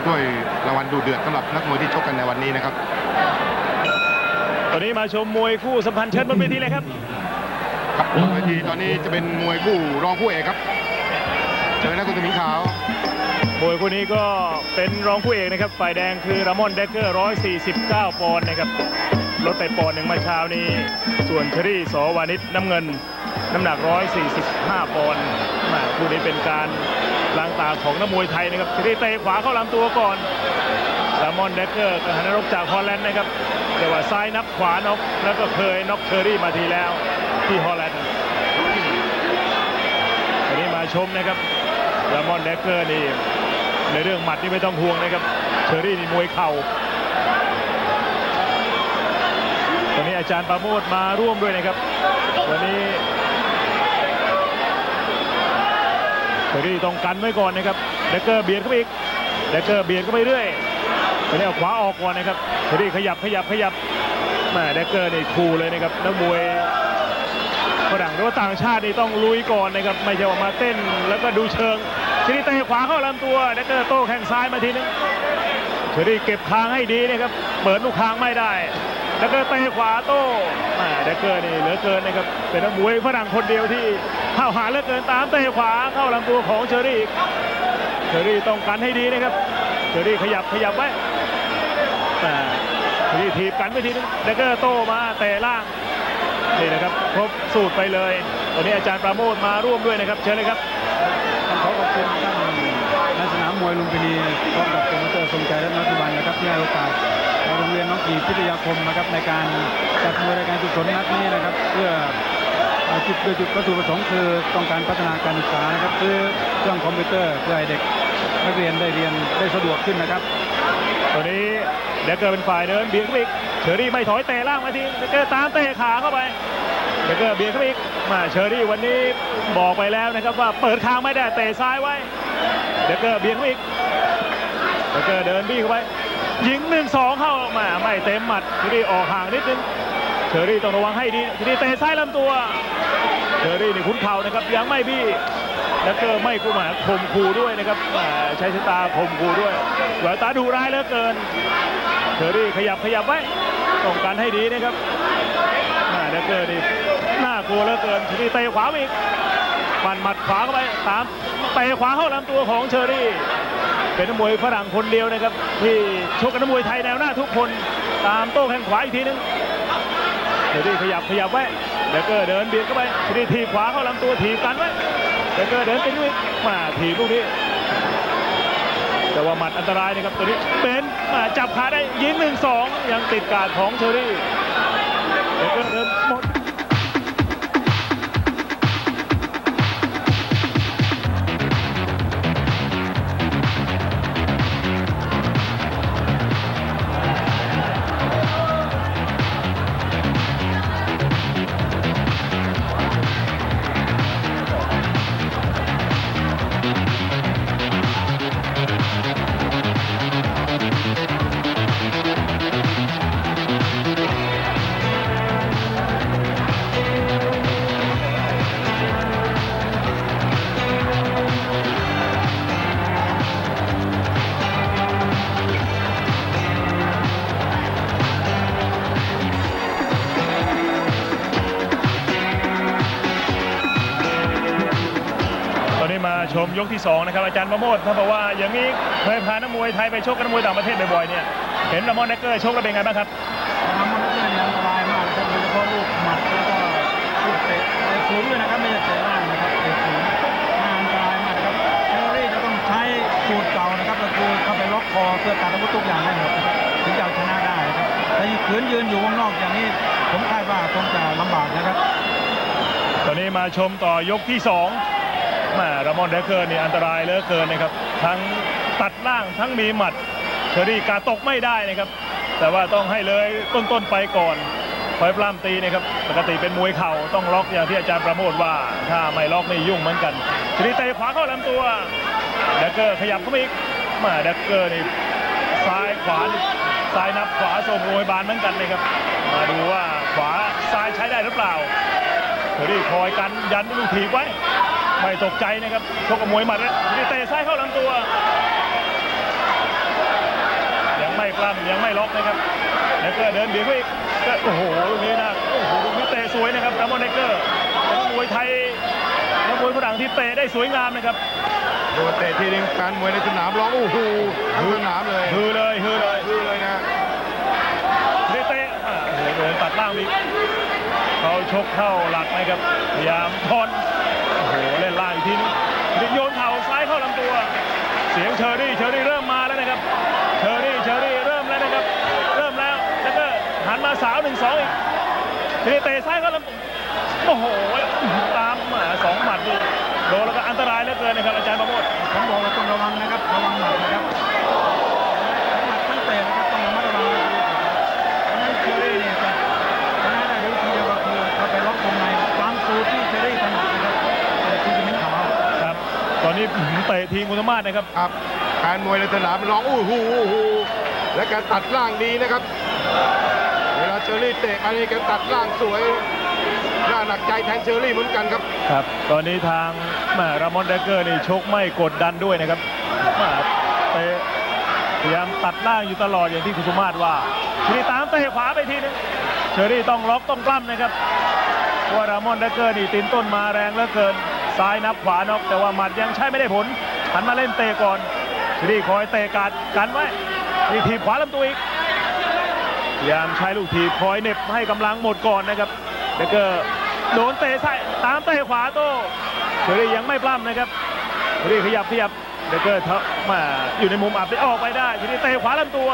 ถ้วยรางวัลดูเดือดสำหรับนักมวยที่ชกกันในวันนี้นะครับตอนนี้มาชมมวยคู่สัมพันธ์เชิญบนเวทีเลยครับครับบนเวทีตอนนี้จะเป็นมวยคู่รองคู่เอกครับเจอนักกุศลขาวมวยคู่นี้ก็เป็นรองคู่เอกนะครับฝ่ายแดงคือรามอนเดกเกอร์149 ปอนด์นะครับลดไปปอนด์หนึ่งมาเช้านี้ส่วนเชอรี่สวานิชน้ำเงินน้ำหนัก145 ปอนด์คู่นี้เป็นการล้างตาของนักมวยไทยนะครับเชอรี่เตะขวาเข้าลำตัวก่อนรามอนเดกเกอร์กหันรบจากฮอลแลนด์นะครับแต่ว่าซ้ายนับขวาน็อกแล้วก็เคยน็อกเชอรี่มาทีแล้วที่ฮอลแลนด์วันนี้มาชมนะครับรามอนเดกเกอร์นี่ในเรื่องหมัดนี่ไม่ต้องห่วงนะครับเชอรี่นี่มวยเข่าตอนนี้อาจารย์ปราโมทมาร่วมด้วยนะครับวันนี้เชอรี่ต้องกันไว้ก่อนนะครับเดกเกอร์เบียดเข้าไปอีกเดกเกอร์เบียดเข้าไปเรื่อยตอนนี้เอาขวาออกก่อนนะครับเชอรี่ขยับแม่เดกเกอร์นี่คู่เลยนะครับนักมวยฝรั่งหรือว่าต่างชาตินี่ต้องลุยก่อนนะครับไม่ใช่ว่ามาเต้นแล้วก็ดูเชิงเชอรี่เตะขวาเข้าลำตัวเดกเกอร์โต้แข้งซ้ายมาทีนึงเชอรี่เก็บคางให้ดีนะครับเปิดลูกคางไม่ได้เดกเกอร์เตะขวาโต้เดกเกอร์นี่เหลือเกินนะครับเป็นนักมวยฝรั่งคนเดียวที่เข้าหาเหลือเกินตามเตะขวาเข้าลำตัวของเชอรี่ต้องกันให้ดีนะครับเชอรี่ขยับไว้เชอรี่ถีบกันไปทีนึงเดกเกอร์โต้มาเตะล่างนี่นะครับครบสูตรไปเลยตอนนี้อาจารย์ปราโมทมาร่วมด้วยนะครับเชิญเลยครับขอขอบคุณท่านในสนามมวยลุมพินีพร้อมกับโปรโมเตอร์ทรงชัยและนักบันนะครับที่ให้โอกาสโรงเรียนน้องกีพิทยาคมนะครับในการจัดมวยรายการกุศลนัดนี้นะครับเพื่อจุดวัตถุประสงค์คือต้องการพัฒนาการศึกษานะครับคือเครื่องคอมพิวเตอร์เพื่อให้เด็กนักเรียนได้เรียนได้สะดวกขึ้นนะครับตอนนี้เดกเกอร์เป็นฝ่ายเดินเบียดเข้าไปอีกเชอรี่ไม่ถอยเตะล่างมาทีเดกเกอร์ตามเตะขาเข้าไปเดกเกอร์เบียดเข้าไปอีกเชอรี่วันนี้บอกไปแล้วนะครับว่าเปิดคางไม่ได้เตะซ้ายไว้เดกเกอร์เบียดเข้าไปอีกเดกเกอร์เดินบี้เข้าไปยิง 1-2 เข้ามาไม่เต็มหมัดเชอรี่ออกห่างนิดนึงเชอรี่ต้องระวังให้ดีทีนี้เตะซ้ายลำตัวเชอรี่นี่คุ้นเข่านะครับยังไม่บี้เดกเกอร์ไม่กู้หมาข่มขู่ด้วยนะครับใช้สายตาข่มขู่ด้วยแววตาดุร้ายเหลือเกินเชอรี่ขยับไว้ต้องการให้ดีนะครับเดกเกอร์นี่น่ากลัวเหลือเกินเชอรี่เตะขวาอีกปั่นหมัดขวาเข้าไปตามเตะขวาเข้าลำตัวของเชอรี่เป็นนักมวยฝรั่งคนเดียวนะครับที่ชกกับนักมวยไทยแนวหน้าทุกคนตามโต้แข้งขวาอีกทีนึงเชอรี่ขยับไว้เดกเกอร์เดินเบียดเข้าไปเชอรี่ถีบขวาเข้าลำตัวถีบกันไว้เดกเกอร์เดินไปด้วยถีบลูกนี้แต่ว่าหมัดอันตรายนะครับตัวนี้เป็นจับขาได้ยิง 1-2 ยังติดการของเชอรี่เดกเกอร์เดินหมดชมยกที่2นะครับอาจารย์ประโมทถ้าบอกว่าอย่างนี้เคยพานักมวยไทยไปชกกับนักมวยต่างประเทศบ่อยๆเนี่ยเห็นรามอนเดกเกอร์ชกแล้วเป็นไงบ้างครับรามอนเดกเกอร์อันตรายมากครับโดยเฉพาะลูกหมัดแล้วก็ลูกเตะสูงด้วยนะครับไม่ใช่เตะล่างนะครับเตะสูงอันตรายมากครับเชอรี่จะต้องใช้สูตรเก่านะครับก็คือเข้าไปล็อกคอเพื่อตัดอาวุธทุกอย่างให้หมดนะครับถึงจะชนะได้ครับแต่ขืนยืนอยู่วงนอกอย่างนี้ผมคาดว่าคงจะลำบากนะครับตอนนี้มาชมต่อยกที่2รามอนเดกเกอร์นี่อันตรายเหลือเกินนะครับทั้งตัดล่างทั้งมีหมัดเชอรี่กาตกไม่ได้นะครับแต่ว่าต้องให้เลยต้นไปก่อนคอยปล้ำตีนะครับปกติเป็นมวยเข่าต้องล็อกอย่างที่อาจารย์ประโมทว่าถ้าไม่ล็อกนี่ยุ่งเหมือนกันเชอรี่เตะขวาเข้าลำตัวเดกเกอร์ขยับเข้ามาอีกเดกเกอร์นี่ซ้ายขวาซ้ายนับขวาส่งโวยบานเหมือนกันนะครับมาดูว่าขวาซ้ายใช้ได้หรือเปล่าเชอรี่คอยกันยันลูกถีบไว้ไม่ตกใจนะครับชกกับมวยหมัดแล้วเตะซ้ายเข้าลำตัวำยังไม่ล็อกนะครับแล้วก็เดินเบียดเข้าอีกก็โอ้โหลูกนี้นะโอ้โหลูกนี้เตะสวยนะครับรามอนเดเกอร์นักมวยไทยนักมวยฝรั่งที่เตะได้สวยงามนะครับโดนเตะทีนึงแฟนมวยในสนามร้องโอ้โหทั้งสนามเลยฮือเลยนะเตะโอ้โหโดนตัดล่างอีกเขาชกเข้าหลักนะครับพยายามทอนโอ้โหเล่นล่างอีกทีนึงโยนเข่าซ้ายเข้าลำตัวเสียงเชอรี่เริ่มมาแล้วนะครับเชอรี่เริ่มแล้วนะครับเริ่มแล้วแล้วก็หันมาสาว1-2อีกเตะซ้ายเข้าลำตัวโอ้โหตาม2 หมัดนี่โดนแล้วก็อันตรายเหลือเกินนะครับอาจารย์ประโมทผมบอกว่าต้องระวังนะครับระวังหมัดนะครับหมัดทั้งเตะนะครับต้องระมัดระวังเพราะฉะนั้นเชอรี่เนี่ยจะชนะได้ด้วยทีเดียวก็คือเขาไปล็อกวงในตามสูตรที่เชอรี่ถนัดนะครับที่จะไม่ขาวครับตอนนี้เตะทีกุลมาศนะครับครับการมวยในสนามร้องโอ้โหและการตัดล่างดีนะครับเวลาเชอรี่เตะอันนี้การตัดล่างสวยน่าหนักใจแทนเชอรี่เหมือนกันครับครับตอนนี้ทางรามอนเดเกอร์นี่ชกไม่กดดันด้วยนะครับเตะพยายามตัดล่างอยู่ตลอดอย่างที่กุลมาศว่าเชอรี่ตามเตะขวาไปทีนึงเชอรี่ต้องล็อกต้องกล้ำนะครับเพราะรามอนเดเกอร์นี่ตีนต้นมาแรงเหลือเกินซ้ายนับขวาน็อกแต่ว่าหมัดยังใช้ไม่ได้ผลหันมาเล่นเตะก่อนเชอรี่คอยเตะกันไว้นี่ถีบขวาลำตัวอีกพยายามใช้ลูกถีบคอยเน็บให้กำลังหมดก่อนนะครับเดเกอร์โดนเตะซ้ายตามเตะขวาโต้เชอรี่ยังไม่ปล้ำนะครับเชอรี่ขยับเดเกอร์มาอยู่ในมุมอับได้ออกไปได้เชอรี่เตะขวาลำตัว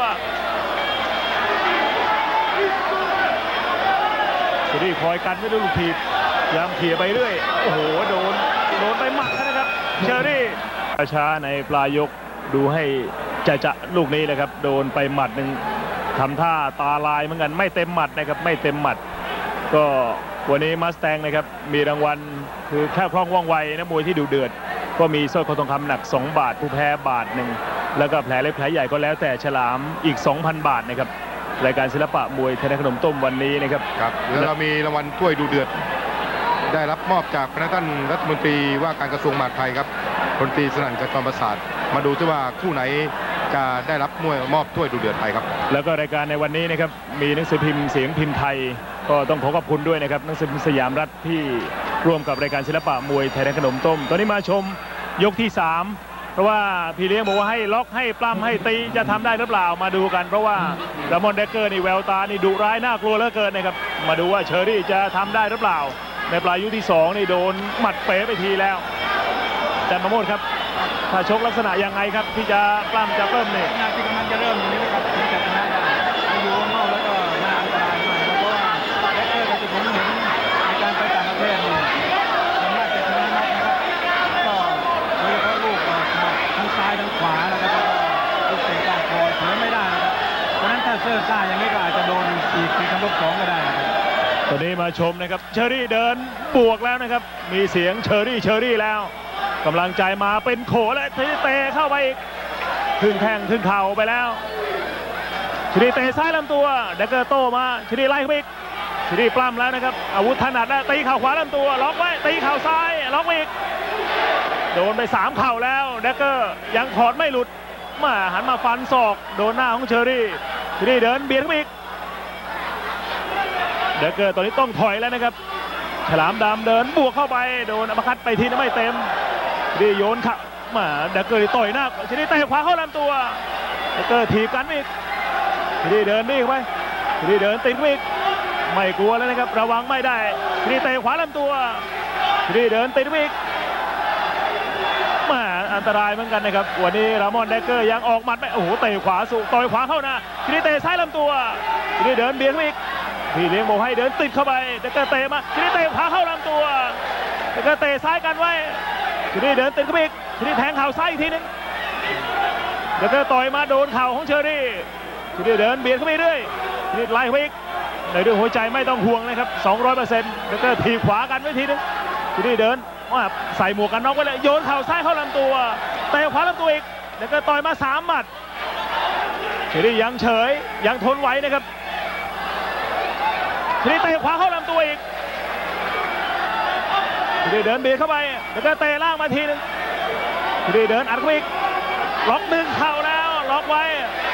เชอรี่คอยกันไว้ด้วยลูกถีบพยายามเขี่ยไปเรื่อยโอ้โหโดนไปหมัดนะครับเชอรี่ช้าในปลายยกดูให้จะลูกนี้นะครับโดนไปหมัดหนึ่งทำท่าตาลายเหมือนกันไม่เต็มหมัดนะครับไม่เต็มหมัดก็วันนี้มัสแตงนะครับมีรางวัลคือแค่คล่องว่องไวนะมวยที่ดุเดือดก็มีสร้อยคอทองคำหนัก2 บาทผู้แพ้บาท 1แล้วก็แผลเล็กแผลใหญ่ก็แล้วแต่ฉลามอีก 2,000 บาทนะครับรายการศิลปะมวยไทยขนมต้มวันนี้นะครับครับแล้วเรามีรางวัลถ้วยดุเดือดได้รับมอบจากพระท่านรัฐมนตรีว่าการกระทรวงมหาดไทยครับพลตรีสนั่น ขจรประสาทมาดูที่ว่าคู่ไหนจะได้รับมอบถ้วยดุเดือดไทยครับแล้วก็รายการในวันนี้นะครับมีหนังสือพิมพ์เสียงพิมพ์ไทยก็ต้องขอบคุณด้วยนะครับหนังสือพิมพ์สยามรัฐที่ร่วมกับรายการศิลปะมวยไทยขนมต้มตอนนี้มาชมยกที่3เพราะว่าพี่เลี้ยงบอกว่าให้ล็อกให้ปล้ำให้ตีจะทำได้หรือเปล่ามาดูกันเพราะว่ารามอนเดเกอร์นี่แววตานี่ดุร้ายน่ากลัวเหลือเกินนะครับมาดูว่าเชอรี่จะทำได้หรือเปล่าในปลายยกที่2นี่โดนหมัดเป๋ไปทีแล้วแต่มาโมดครับถ้าชกลักษณะยังไงครับที่จะปล้ำจะเริ่มเนี่ยที่กำลังจะเริ่มอย่างนี้นะครับถึงจะชนะได้อยู่ข้างนอกแล้วก็น่าอันตรายมากเพราะว่าเดเกอร์ที่ผมเห็นในการไปต่างประเทศนี่มันน่าจะชนะนะครับก็โดยเฉพาะลูกทั้งซ้ายทั้งขวานะครับลูกเตะก้านคอเผลอไม่ได้นะครับเพราะฉะนั้นถ้าเซอร์ซ่าอย่างนี้ก็อาจจะโดนอีกคำลบ2ก็ได้นะครับตอนนี้มาชมนะครับเชอรี่เดินบวกแล้วนะครับมีเสียงเชอรี่แล้วกำลังใจมาเป็นโขและเตะเข้าไปอีกครึ่งแข้งครึ่งเข่าไปแล้วเชอรี่เตะซ้ายลำตัวเดเกอร์โต้มาเชอรี่ไล่เข้าไปอีกเชอรี่ปล้ำแล้วนะครับอาวุธถนัดแล้วตีเข่าขวาลำตัวล็อกไว้ตีเข่าซ้ายล็อกอีกโดนไป3 เข่าแล้วเดเกอร์ยังถอดไม่หลุดมาหันมาฟันศอกโดนหน้าของเชอรี่เดินเบียดเข้าไปอีกเดเกอร์ตอนนี้ต้องถอยแล้วนะครับฉลามดำเดินบวกเข้าไปโดนอัปคัตไปทีนั้นไม่เต็มดีโยนขับมาเดเกอร์ต่อยหน้าชนิดเตะขวาเข้าลำตัวเดเกอร์ถีบกันอีกชนิดเดินนี่ไปชนิดเดินติดอีกไม่กลัวแล้วนะครับระวังไม่ได้ชนิดเตะขวาลำตัวชนิดเดินติดอีกมาอันตรายเหมือนกันนะครับวันนี้รามอนเดเกอร์ยังออกหมัดไม่โอ้โหเตะขวาสู่ต่อยขวาเข้าหน้าชนิดเตะซ้ายลำตัวชนิดเดินเบียดอีกพี่เลี้ยงบอกให้เดินติดเข้าไปเดเกอร์เตะมาชนิดเตะขวาเข้าลำตัวเดเกอร์เตะซ้ายกันไว้ชนิดเดินติดเข้าไปอีกชนิดแทงเข่าซ้ายอีกทีนึงเดเกอร์ต่อยมาโดนเข่าของเชอรี่ชนิดเดินเบียดเข้าไปเรื่อยชนิดไล่เข้าไปอีกในด้วยหัวใจไม่ต้องห่วงนะครับ 200% เดเกอร์ถีบขวากันไว้ทีนึงชนิดเดินว่าใส่หมวกกันน็อกไว้เลยโยนเข่าซ้ายเข้าลำตัวเตะขวาลำตัวอีกเดเกอร์ต่อยมา3 หมัดเชอรี่ยังเฉยยังทนไหวนะครับชนิดเตะขวาเข้าลำตัวอีกชนิดเดินเบียดเข้าไปแล้วก็เตะล่างมาทีนึงชนิดเดินอัดเข้าไปอีกล็อก1 เข่าแล้วล็อกไว้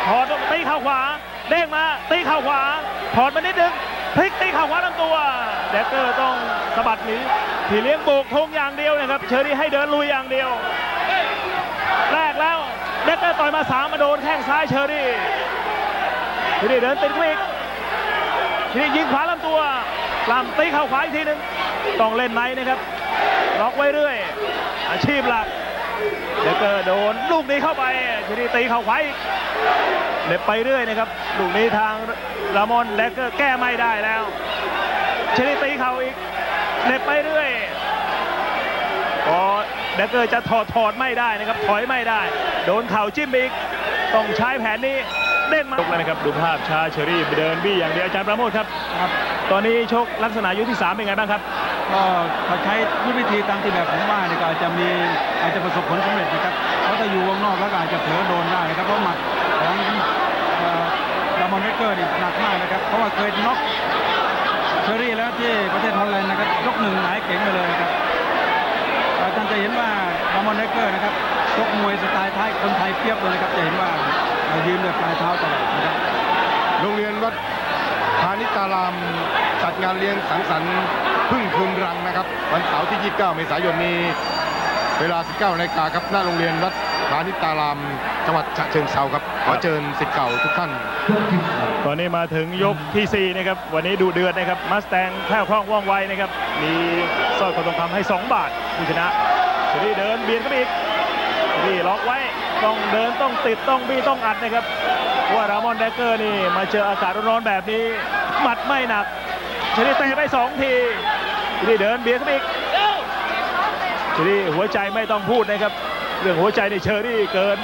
ถอดตีเข่าขวาเด้งมาตีเข่าขวาถอดมานิดนึงพลิกตีเข่าขวาลำตัวแดกเกอร์ต้องสะบัดหนีพี่เลี้ยงโบกธงอย่างเดียวนะครับเชอรี่ให้เดินลุยอย่างเดียวแรกแล้วแดกเกอร์ต่อยมา3มาโดนแข้งซ้ายเชอรี่ทีนี้เดินติดวิกทีนี้ยิงขวาลำตัวลำตีเข่าขวาอีกทีนึงต้องเล่นไหนนะครับล็อกไว้เรื่อยอาชีพหลักแดกเกอร์โดนลูกนี้เข้าไปทีนี้ตีเข่าขวาอีกเล็บไปเรื่อยนะครับลูกนี้ทางรามอนแดกเกอร์แก้ไม่ได้แล้วทีนี้ตีเข่าอีกเล็บไปเรื่อยพอแดกเกอร์จะถอดไม่ได้นะครับถอยไม่ได้โดนเข่าจิ้มอีกต้องใช้แผนนี้เด้งมาเลยนะครับดูภาพช้าเชอรี่เดินบี้อย่างเดียวอาจารย์ประโมทครับตอนนี้ชกลักษณะยกที่3เป็นไงบ้างครับก็เขาใช้วิธีตามที่แบบผมว่าเนี่ยก็อาจจะประสบผลสำเร็จนะครับเพราะถ้าอยู่วงนอกแล้วก็อาจจะเผลอโดนได้นะครับเพราะหมัดของรามอนเรเกอร์นี่หนักมากนะครับเพราะว่าเคยน็อกเชอรี่แล้วที่ประเทศฮอลแลนด์นะครับยก1หงายเก๋งไปเลยนะครับท่านจะเห็นว่ารามอนเรเกอร์นะครับชกมวยสไตล์ไทยคนไทยเปียบเลยนะครับจะเห็นว่ายืนด้วยปลายเท้าตลอดนะครับโรงเรียนวัดพาณิตารามจัดงานเลี้ยงสังสรรค์พึ่งคืนรังนะครับวันเสาร์ที่ 29 เมษายนนี้เวลา 19 นาฬิกาครับหน้าโรงเรียนวัดพาณิตารามจังหวัดฉะเชิงเทราครับขอเชิญศิษย์เก่าทุกท่านตอนนี้มาถึงยกที่4นะครับวันนี้ดูเดือดนะครับมัสแตงแคล่วคล่องว่องไวนะครับมีสร้อยคอทองคำให้2 บาทผู้ชนะทีนี้เดินเบียดเข้าไปอีกนี่ล็อกไว้ต้องเดินต้องติดต้องบี้ต้องอัดนะครับว่ารามอนแดกเกอร์นี่มาเจออากาศร้อนๆแบบนี้หมัดไม่หนักทีนี้เตะไป2 ทีทีนี้เดินเบียดเข้าไปอีกทีนี้หัวใจไม่ต้องพูดนะครับเรื่องหัวใจในเชอรี่เกิน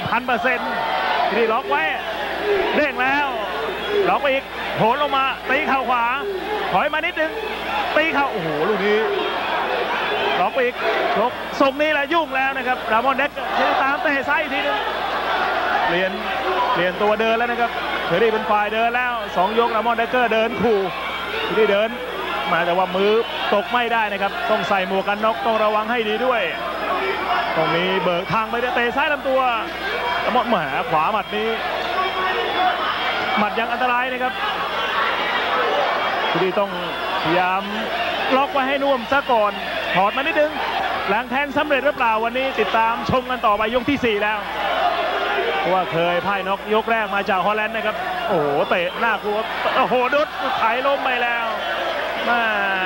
1,000%ทีนี้ล็อกไว้เด้งแล้วล็อกไปอีกโหนลงมาตีเข่าขวาถอยมานิดนึงตีเข่าโอ้โหลูกนี้ล็อกไปอีกชกทรงนี้แหละยุ่งแล้วนะครับรามอนแดกเกอร์ตามเตะซ้ายอีกทีนึงเปลี่ยนตัวเดินแล้วนะครับเชอรี่เป็นฝ่ายเดินแล้ว2 ยกรามอนแดกเกอร์เดินขู่ทีนี้เดินมาแต่ว่ามือตกไม่ได้นะครับต้องใส่หมวกกันน็อกต้องระวังให้ดีด้วยตรงนี้เบิกทางไปเตะซ้ายลำตัวรามอนแหมขวาหมัดนี้หมัดยังอันตรายนะครับทีนี้ต้องพยายามล็อกไว้ให้นุ่มซะก่อนถอดมานิดนึงล้างแค้นสำเร็จหรือเปล่าวันนี้ติดตามชมกันต่อไปยกที่4แล้วเพราะว่าเคยพ่ายน็อกยกแรกมาจากฮอลแลนด์นะครับโอ้โหเตะหน้ากลัวโอ้โหดุดไถล้มไปแล้วมา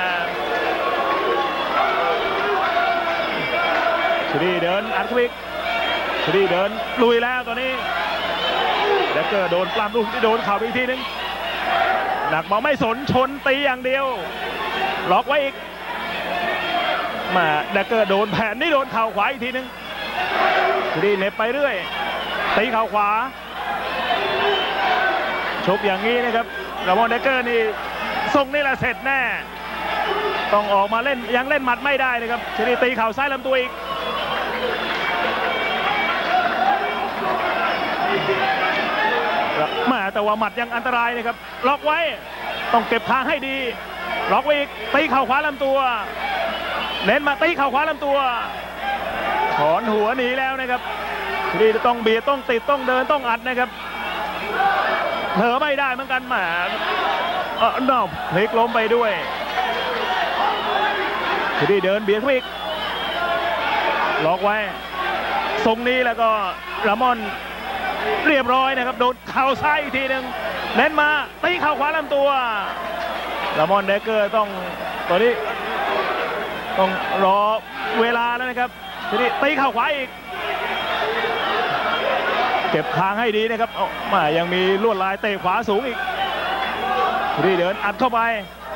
ชลีเดินอัดควิกชลีเดินลุยแล้วตอนนี้แดกเกอร์โดนปล้ำลูกที่โดนเข่าอีกทีนึงหนักมาไม่สนชนตีอย่างเดียวล็อกไว้อีกมาแดกเกอร์โดนแผ่นนี่โดนเข่าขวาอีกทีนึงชลีเน็บไปเรื่อยตีเข่าขวาชกอย่างนี้นะครับรามอนแดกเกอร์นี่ทรงนี่แหละเสร็จแน่ต้องออกมาเล่นยังเล่นหมัดไม่ได้นะครับชลีตีเข่าซ้ายลำตัวอีกมาแต่ว่าหมัดยังอันตรายนะครับล็อกไว้ต้องเก็บทางให้ดีล็อกไว้อีกตีเข่าขวาลำตัวเน้นมาตีเข่าขวาลำตัวถอนหัวหนีแล้วนะครับชลีต้องเบียดต้องติดต้องเดินต้องอัดนะครับเผลอไม่ได้เหมือนกันแหมนอกพลิกล้มไปด้วยทีนี้เดินเบียดเข้าอีกล็อกไว้ทรงนี้แล้วก็รามอนเรียบร้อยนะครับโดนเข่าซ้ายอีกทีหนึ่งเน้นมาตีเข่าขวาลำตัวรามอนแดกเกอร์ต้องตอนนี้ต้องรอเวลาแล้วนะครับทีนี้ตีเข่าขวาอีกเก็บคางให้ดีนะครับมายังมีลวดลายเตะขวาสูงอีกทีเดินอัดเข้าไป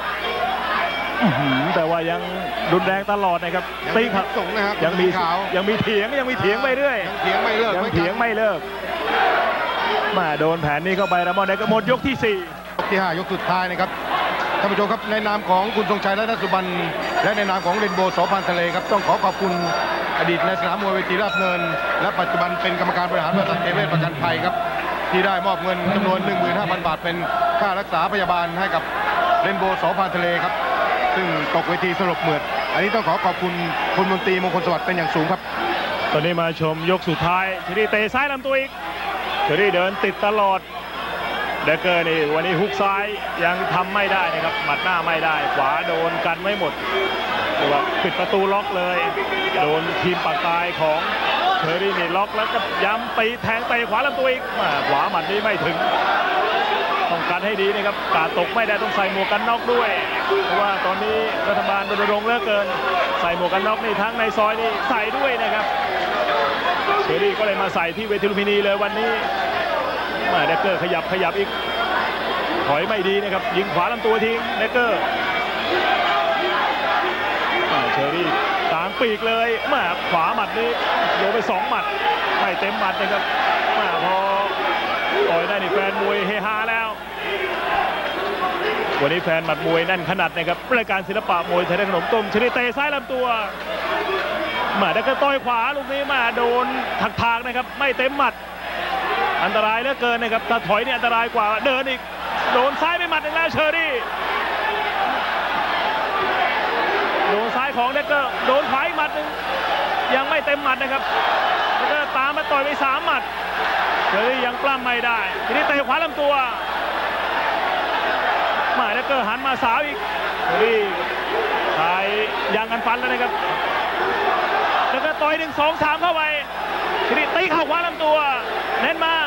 แต่ว่ายังรุนแรงตลอดนะครับตีขับส่งนะครับยังมีเถียงไปเรื่อยยังเถียงไม่เลิกมาโดนแผนนี้เข้าไปรามอนแดกเกอร์หมดยกที่4 ยกที่5ยกสุดท้ายนะครับท่านผู้ชมครับในนามของคุณทรงชัยและนัทสุบรรณและในนามของเรนโบว์ ส.พานทะเลครับต้องขอบคุณอดีตในสนามมวยเวทีราชดำเนินและปัจจุบันเป็นกรรมการบริหารบริษัทเอเวอเรสต์ประกันภัยครับที่ได้มอบเงินจำนวน 15,000 บาทเป็นค่ารักษาพยาบาลให้กับเรนโบว์ ส.พานทะเลครับซึ่งตกเวทีสลบเหมือดอันนี้ต้องขอบคุณคุณมนตรีมงคลสวัสดิ์เป็นอย่างสูงครับตอนนี้มาชมยกสุดท้ายทีนี้เตะซ้ายลำตัวอีกเชอรี่เดินติดตลอดเดกเกอร์นี่วันนี้ฮุกซ้ายยังทำไม่ได้นะครับหมัดหน้าไม่ได้ขวาโดนกันไม่หมดแต่ว่าปิดประตูล็อกเลยโดนทีมปากกายของเชอรี่นี่ล็อกแล้วก็ย้ำตีแทงเตะขวาลำตัวอีกขวาหมัดนี้ไม่ถึงต้องการให้ดีนะครับกาดตกไม่ได้ต้องใส่หมวกกันน็อกด้วยเพราะว่าตอนนี้รัฐบาลรณรงค์เหลือเกินใส่หมวกกันน็อกนี่ทั้งในซอยนี่ใส่ด้วยนะครับเชอรี่ก็เลยมาใส่ที่เวทีลุมพินีเลยวันนี้เดกเกอร์ขยับอีกถอยไม่ดีนะครับยิงขวาลำตัวทิ้งเดกเกอร์เชอรี่กลางปีกเลยขวาหมัดนี้โดนไป2หมัดไม่เต็มหมัดนะครับพอต่อยได้นี่แฟนมวยเฮฮาแล้ววันนี้แฟนหมัดมวยนั่นขนาดนะครับรายการศิลปะมวยไทยขนมต้มเชอรี่เตะซ้ายลำตัวเดกเกอร์ต่อยขวาลูกนี้โดนถากนะครับไม่เต็มหมัดอันตรายเหลือเกินนะครับถ้าถอยนี่อันตรายกว่าเดินอีกโดนซ้ายไปหมัดอีกแล้วเชอรี่โดนซ้ายของเดกเกอร์โดนขวาอีกหมัดหนึ่งยังไม่เต็มหมัดนะครับเดกเกอร์ตามมาต่อยไป3หมัดเชอรี่ยังปล้ำไม่ได้ทีนี้เตะขวาลำตัวเดกเกอร์หันมาสาวอีกเชอรี่ทายยังกันฟันแล้วนะครับเดกเกอร์ต่อย1 2 3เข้าไปเชอรี่ตีเข่าขวาลำตัวเน้นมา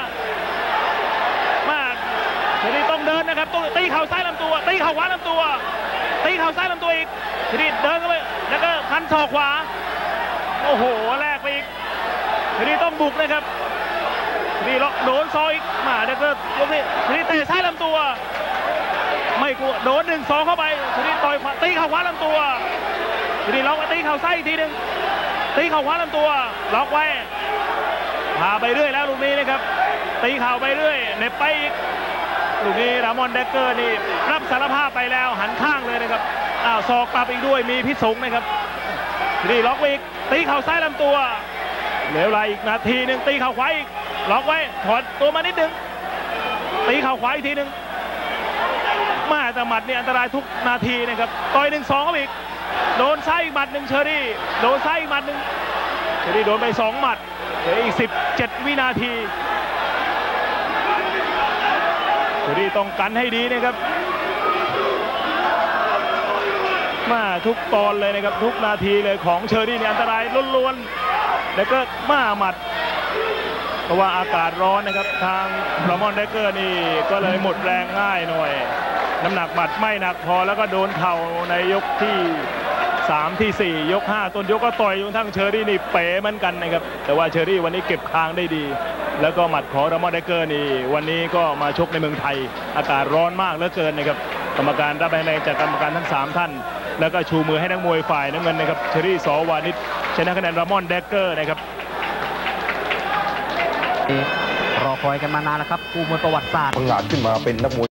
เชอรี่ต้องเดินนะครับต้องตีเข่าซ้ายลำตัวตีเข่าขวาลำตัวตีเข่าซ้ายลำตัวอีกเชอรี่เดินเข้าไปแล้วก็พันศอกขวาโอ้โหแลกไปอีกเชอรี่ต้องบุกนะครับเชอรี่ล็อกโดนซอยอีกแล้วก็ยกนี้เชอรี่เตะซ้ายลำตัวไม่กลัวโดน1 2เข้าไปเชอรี่ต่อยขวาตีเข่าขวาลำตัวเชอรี่ล็อกตีเข่าซ้ายอีกทีหนึ่งตีเข่าขวาลำตัวล็อกไว้พาไปเรื่อยแล้วลูกนี้นะครับตีเข่าไปเรื่อยเน็บไปอีกลูกนี้รามอนเดกเกอร์นี่รับสารภาพไปแล้วหันข้างเลยนะครับศอกกลับอีกด้วยมีพิษสงนะครับนี่ล็อกอีกตีเข่าซ้ายลำตัวเหลือเวลาอีกนาทีหนึ่งตีเข่าขวาอีกล็อกไว้ถอดตัวมานิดนึงตีเข่าขวาอีกทีหนึ่งแต่หมัดนี่อันตรายทุกนาทีนะครับต่อย1 2เข้าอีกโดนซ้ายอีกหมัดหนึ่งเชอรี่โดนซ้ายอีกหมัดหนึ่งเชอรี่โดนไป2หมัดเหลืออีก17 วินาทีเชอรี่ต้องกันให้ดีนะครับทุกตอนเลยนะครับทุกนาทีเลยของเชอรี่นี่อันตรายล้วนๆแล้วก็หมัดเพราะว่าอากาศร้อนนะครับทางรามอนเดกเกอร์นี่ก็เลยหมดแรงง่ายหน่อยน้ำหนักหมัดไม่หนักพอแล้วก็โดนเข่าในยกที่3ที่4ยก5ต้นยกก็ต่อยจนทั้งเชอรี่นี่เป๋เหมือนกันนะครับแต่ว่าเชอรี่วันนี้เก็บคางได้ดีแล้วก็หมัดของรามอนเดกเกอร์นี่วันนี้ก็มาชกในเมืองไทยอากาศร้อนมากเหลือเกินนะครับกรรมการรับแรงจากกรรมการทั้ง3ท่านแล้วก็ชูมือให้นักมวยฝ่ายน้ำเงินนะครับเชอรี่ส.วานิชชนะคะแนนรามอนเดกเกอร์นะครับรอคอยกันมานานแล้วครับคู่มวยประวัติศาสตร์พังงาดขึ้นมาเป็นนักมวย